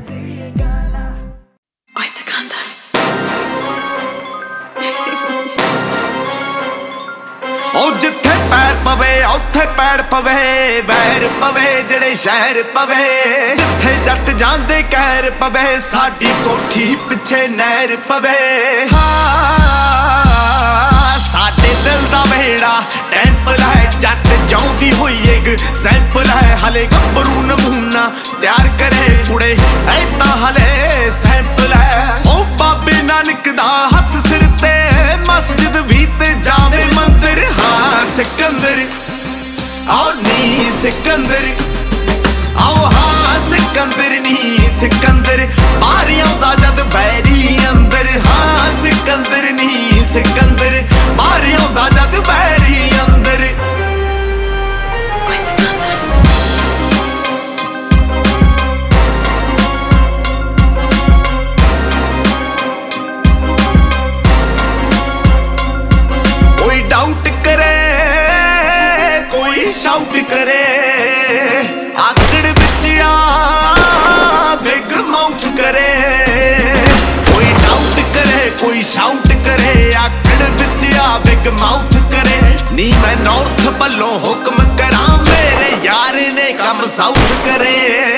जिथे पैर पवे उत्थे पैर पवे, वैर पवे जेड़े शहर पवे, जिथे जट जांदे कहर पवे, साडी कोठी पिछे नहर पवे। साडे दिल दा वेड़ा टैंपल है, जट जाउंदी हुई एक सैंपल है। हले गब्बरू नमूना तैयार करे कुड़े ऐता हले सैंपल है। ओ बाबे नानक दा हथ सिर ते, मस्जिद भी ते जावे मंदिर। हाँ सिकंदर आओ नी सिकंदर, आओ हाँ सिकंदर नी सिकंदर, बाहर आउंदा जद बैरी अंदर। हाँ सिकंदर नी सिकंदर, बाहर आउंदा जद बैरी अंदर। कोई डाउट करे कोई शाउट करे, आकड़ विच आ बिग माउथ करे। कोई डाउट करे कोई शाउट करे, आकड़ विच आ बिग माउथ करे। नी मैं नॉर्थ बल्लों हुक्म करा, मेरे यार ने कम साउथ करे।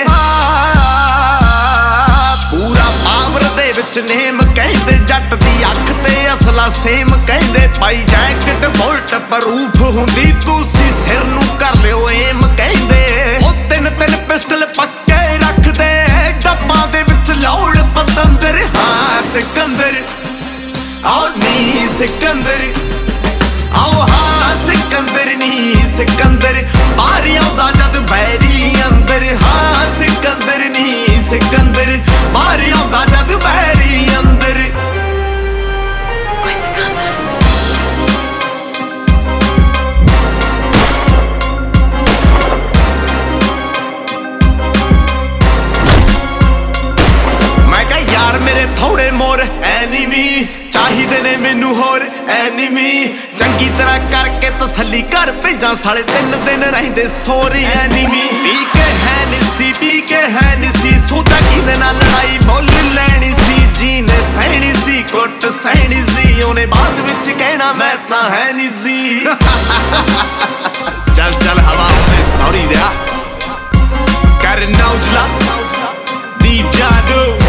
पूरा पावर दे विच नेम कहंदे, जट दी अख ते असला सेम कहंदे। पाई जैकेट बुलट प्रूफ हुंदी, तुसी सिर नू कर लियो एम कहंदे। ओ तिन तिन पिस्टल पक्के रखदे, डब्बां दे विच लौड़ पतंदर। हाँ सिकंदर आओ नी सिकंदर, आओ हाँ सिकंदर नी सिकंदर, बाहर आउंदा जद बैरी अंदर। हाँ सिकंदर नी सिकंदर, बाहर आउंदा जद बैरी अंदर। मेरे थोड़े मोर एनिमी चाहिए ने मैनू होर एनिमी, चंगी तरह करके तसल्ली कर भेजा, साले 3 दिन रहिंदे सोरे एनिमी। पी के है निसी पी के है निसी, सोचा किदे नाल लड़ाई मुल लैनी सी। जी ने सहनी सी कुट सहनी सी, ओने बाद विच कहना मैं तां है नी सी। चल चल हवा ते सॉरी दिया कर नौजला दीप जादू।